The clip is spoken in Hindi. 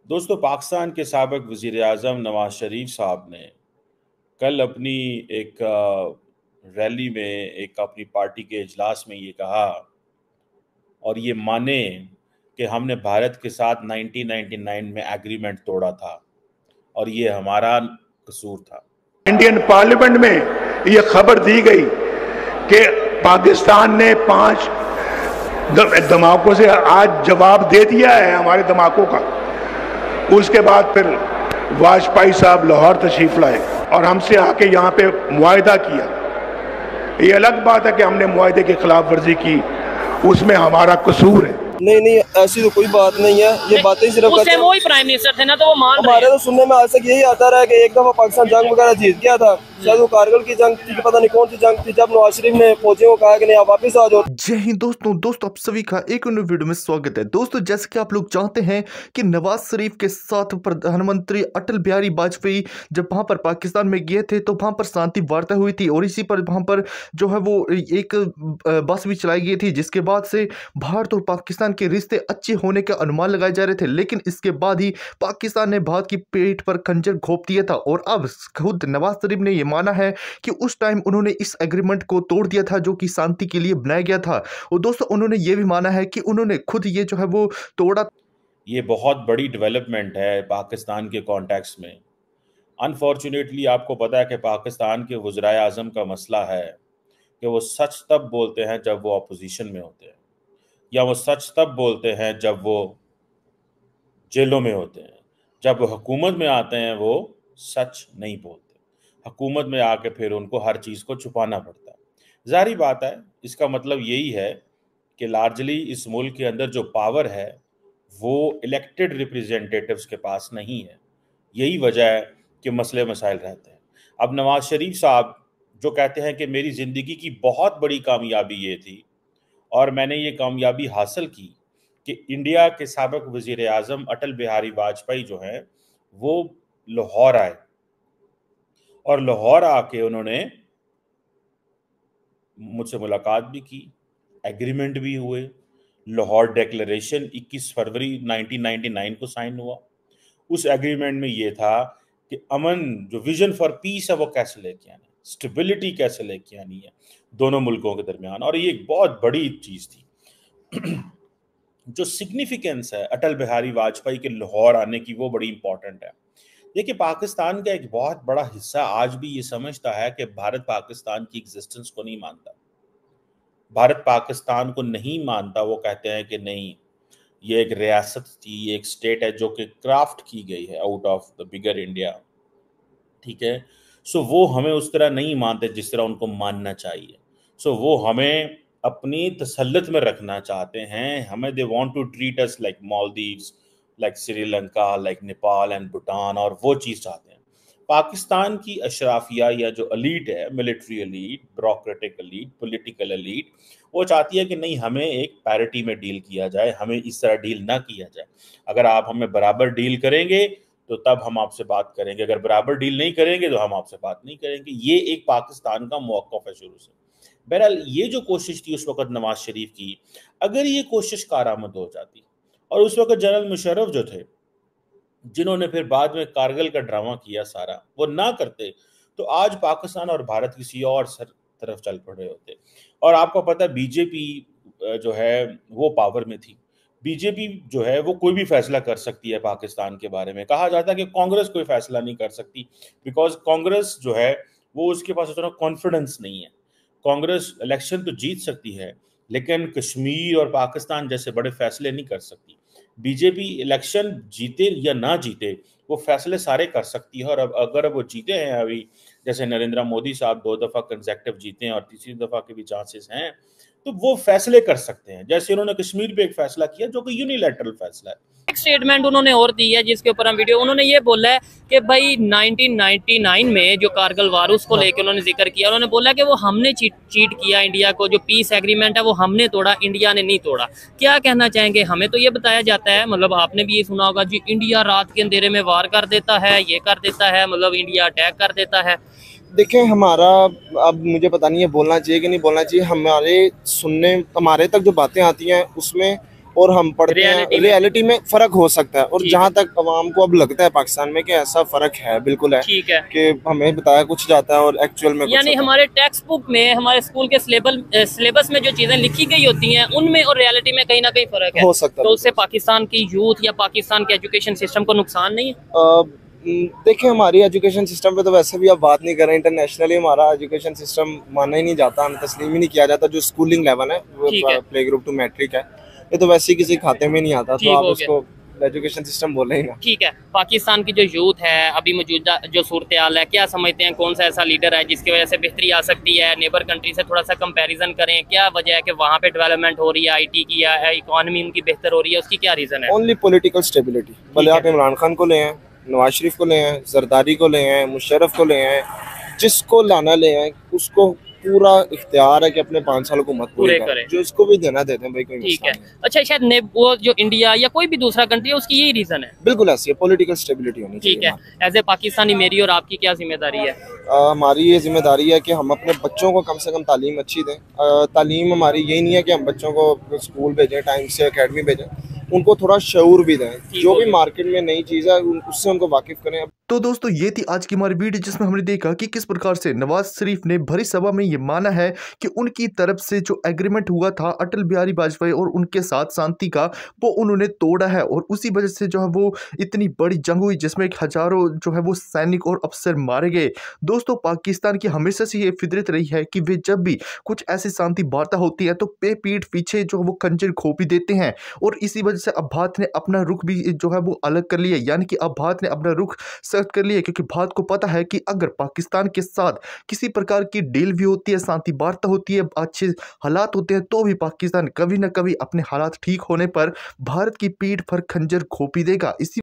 दोस्तों, पाकिस्तान के साबिक वज़ीर-ए-आज़म नवाज शरीफ साहब ने कल अपनी एक रैली में, एक अपनी पार्टी के इजलास में ये कहा और ये माने कि हमने भारत के साथ 1999 में एग्रीमेंट तोड़ा था और ये हमारा कसूर था। इंडियन पार्लियामेंट में ये खबर दी गई कि पाकिस्तान ने 5 धमाकों से आज जवाब दे दिया है हमारे धमाकों का। उसके बाद फिर वाजपेयी साहब लाहौर तशरीफ लाए और हमसे आके यहाँ पे मुआहदा किया। ये अलग बात है कि हमने मुआहदे की खिलाफ वर्जी की, उसमें हमारा कसूर है। नहीं, ऐसी तो कोई बात नहीं है। ये बातें सिर्फ वो ही प्राइम मिनिस्टर थे ना, तो वो मान रहे हैं। हमारे तो सुनने में आज तक यही आता रहा है कि एक दफा पाकिस्तान जंग वगैरह जीत गया था, शायद वो कारगिल की जंग थी, पता नहीं कौन सी जंग थी, जब नवाज शरीफ ने फौजियों को कहा कि नहीं आप वापस आ जाओ। जय हिंद दोस्तों आप सभी का एक और वीडियो में स्वागत है। दोस्तों, जैसे कि आप लोग जानते हैं कि नवाज शरीफ के साथ प्रधानमंत्री अटल बिहारी वाजपेयी जब वहां पर पाकिस्तान में गए थे तो वहां पर शांति वार्ता हुई थी और इसी पर वहां पर जो है वो एक बस भी चलाई गई थी, जिसके बाद से भारत और पाकिस्तान के रिश्ते अच्छे होने के अनुमान लगाए जा रहे थे। लेकिन इसके बाद ही पाकिस्तान ने भारत की पेट पर खंजर घोंप दिया था और अब खुद नवाज शरीफ ने यह माना है कि उस टाइम उन्होंने इस एग्रीमेंट को तोड़ दिया था जो कि शांति के लिए बनाया गया था। और दोस्तों, उन्होंने ये भी माना है कि उन्होंने खुद ये जो है वो तोड़ा। ये बहुत बड़ी डेवलपमेंट है पाकिस्तान के कॉन्टेक्स्ट में। अनफॉर्चुनेटली आपको पता है कि पाकिस्तान के वज़ीर-ए-आज़म का मसला है कि वो सच तब बोलते हैं जब वो अपोजिशन में होते हैं, या वो सच तब बोलते हैं जब वो जेलों में होते हैं। जब वो हुकूमत में आते हैं वो सच नहीं बोलते। हुकूमत में आके फिर उनको हर चीज़ को छुपाना पड़ता है। ज़ाहिर बात है, इसका मतलब यही है कि लार्जली इस मुल्क के अंदर जो पावर है वो इलेक्टेड रिप्रेजेंटेटिव्स के पास नहीं है। यही वजह है कि मसले मसाइल रहते हैं। अब नवाज शरीफ साहब जो कहते हैं कि मेरी ज़िंदगी की बहुत बड़ी कामयाबी ये थी और मैंने ये कामयाबी हासिल की कि इंडिया के साबिक वज़ीर-ए-आज़म अटल बिहारी वाजपेयी जो हैं वो लाहौर आए और लाहौर आके उन्होंने मुझसे मुलाकात भी की, एग्रीमेंट भी हुए। लाहौर डिक्लेरेशन 21 फरवरी 1999 को साइन हुआ। उस एग्रीमेंट में ये था कि अमन, जो विजन फॉर पीस है, वो कैसे लेके आना है, स्टेबिलिटी कैसे लेके आनी है दोनों मुल्कों के दरमियान, और ये एक बहुत बड़ी चीज़ थी। जो सिग्निफिकेंस है अटल बिहारी वाजपेयी के लाहौर आने की, वो बड़ी इंपॉर्टेंट है। देखिए, पाकिस्तान का एक बहुत बड़ा हिस्सा आज भी ये समझता है कि भारत पाकिस्तान की एग्जिस्टेंस को नहीं मानता। भारत पाकिस्तान को नहीं मानता। वो कहते हैं कि नहीं, ये एक रियासत थी, ये एक स्टेट है जो कि क्राफ्ट की गई है out of the bigger India. ठीक है, सो वो हमें उस तरह नहीं मानते जिस तरह उनको मानना चाहिए। सो वो हमें अपनी तसल्लुत में रखना चाहते हैं। हमें they want to treat us like Maldives, like Sri Lanka, like Nepal and Bhutan, और वो चीज़ चाहते हैं। पाकिस्तान की अशराफिया या जो एलीट है, military elite, bureaucratic elite, political elite, वो चाहती है कि नहीं, हमें एक पैरिटी में डील किया जाए, हमें इस तरह डील ना किया जाए। अगर आप हमें बराबर डील करेंगे तो तब हम आपसे बात करेंगे, अगर बराबर डील नहीं करेंगे तो हम आपसे बात नहीं करेंगे। ये एक पाकिस्तान का मौक़िफ़ है शुरू से। बहरहाल ये जो कोशिश थी उस वक़्त नवाज शरीफ की, अगर ये कोशिश कारआमद हो जाती और उस वक़्त जनरल मुशर्रफ जो थे, जिन्होंने फिर बाद में कारगिल का ड्रामा किया सारा, वो ना करते तो आज पाकिस्तान और भारत किसी और तरफ चल पड़े होते। और आपको पता है बीजेपी जो है वो पावर में थी। बीजेपी जो है वो कोई भी फैसला कर सकती है पाकिस्तान के बारे में। कहा जाता है कि कांग्रेस कोई फैसला नहीं कर सकती, बिकॉज कांग्रेस जो है वो, उसके पास उतना कॉन्फिडेंस नहीं है। कांग्रेस इलेक्शन तो जीत सकती है लेकिन कश्मीर और पाकिस्तान जैसे बड़े फैसले नहीं कर सकती। बीजेपी इलेक्शन जीते या ना जीते वो फैसले सारे कर सकती है। और अब अगर वो जीते हैं, अभी जैसे नरेंद्र मोदी साहब 2 दफ़ा कंसेक्टिव जीते हैं और तीसरी दफ़ा के भी चांसेस हैं, तो वो फैसले कर सकते हैं। जैसे उन्होंने कश्मीर पे एक फैसला किया जो कि यूनिलैटरल फैसला है। एक स्टेटमेंट उन्होंने और दी है जिसके ऊपर हम वीडियो, उन्होंने ये बोला है कि भाई 1999 में जो कारगिल वार, उसको लेकर उन्होंने जिक्र किया। उन्होंने बोला कि वो हमने चीट किया इंडिया को, जो पीस एग्रीमेंट है वो हमने तोड़ा, इंडिया ने नहीं तोड़ा। क्या कहना चाहेंगे? हमें तो ये बताया जाता है, मतलब आपने भी ये सुना होगा जी, इंडिया रात के अंधेरे में वार कर देता है, ये कर देता है, मतलब इंडिया अटैक कर देता है। देखें, हमारा, अब मुझे पता नहीं है बोलना चाहिए कि नहीं बोलना चाहिए, हमारे तक जो बातें आती हैं उसमें और हम पढ़ते हैं, रियलिटी में फर्क हो सकता है। और जहाँ तक अवाम को अब लगता है पाकिस्तान में कि ऐसा फर्क है, बिल्कुल है, ठीक है, कि हमें बताया कुछ जाता है और एक्चुअल में यानी हमारे टेक्स्ट बुक में, हमारे स्कूल के सिलेबस में जो चीजें लिखी गई होती हैं उनमें और रियलिटी में कहीं ना कहीं फर्क है, हो सकता है। तो उससे पाकिस्तान की यूथ या पाकिस्तान के एजुकेशन सिस्टम को नुकसान नहीं है? देखिए, हमारी एजुकेशन सिस्टम पे तो वैसे भी आप बात नहीं कर रहे, इंटरनेशनली हमारा एजुकेशन सिस्टम माना ही नहीं जाता, तस्लीम ही नहीं किया जाता। जो स्कूलिंग लेवल है वो प्ले ग्रुप टू मैट्रिक है, ये तो वैसे ही किसी खाते में नहीं आता, तो आप उसको एजुकेशन सिस्टम बोले ही ना। ठीक है, पाकिस्तान की जो यूथ है अभी मौजूदा जो सूरत हाल है, क्या समझते हैं कौन सा ऐसा लीडर है जिसकी वजह से बेहतरी आ सकती है? नेबर कंट्री से थोड़ा सा कंपैरिजन करें, क्या वजह है कि वहाँ पे डेवलपमेंट हो रही है, आईटी की या इकोनॉमी उनकी बेहतर हो रही है, उसकी क्या रीजन है? Only political stability. भले आप इमरान खान को ले आए, नवाज शरीफ को ले आए, जरदारी को ले आए, मुशर्रफ को ले आए, जिसको लाना ले आए, उसको पूरा इख्तियार है कि अपने 5 साल को मत पूरे करें, जो इसको भी देना देते हैं भाई, कोई ठीक है। अच्छा, शायद वो जो इंडिया या कोई भी दूसरा कंट्री है उसकी यही रीजन है? बिल्कुल ऐसी है, पॉलिटिकल स्टेबिलिटी होनी चाहिए। ठीक है, एज ए पाकिस्तानी मेरी और आपकी क्या जिम्मेदारी है? हमारी ये जिम्मेदारी है कि हम अपने बच्चों को कम से कम तालीम अच्छी दें। तालीम हमारी यही नहीं है कि हम बच्चों को स्कूल भेजें, टाइम से एकेडमी भेजें, उनको थोड़ा शऊर भी दें, जो भी मार्केट में नई चीज़ है उससे उनको वाकिफ करें। तो दोस्तों, ये थी आज की हमारी वीडियो जिसमें हमने देखा कि किस प्रकार से नवाज शरीफ ने भरी सभा में ये माना है कि उनकी तरफ से जो एग्रीमेंट हुआ था अटल बिहारी वाजपेयी और उनके साथ शांति का, वो उन्होंने तोड़ा है और उसी वजह से जो है वो इतनी बड़ी जंग हुई जिसमें हजारों जो है वो सैनिक और अफसर मारे गए। दोस्तों, पाकिस्तान की हमेशा से ये फितरत रही है कि वे जब भी कुछ ऐसी शांति वार्ता होती है तो पीठ पीछे जो है वो खंजर खोपी देते हैं और इसी वजह से अब भारत ने अपना रुख भी जो है वो अलग कर लिया, यानी कि अब भारत ने अपना रुख सख्त कर लिया, क्योंकि भारत को पता है कि अगर पाकिस्तान के साथ किसी प्रकार की डील भी होती है, शांति वार्ता होती है, अच्छे हालात होते हैं, तो भी पाकिस्तान कभी ना कभी अपने हालात ठीक होने पर भारत की पीठ पर खंजर खोपी देगा। इसी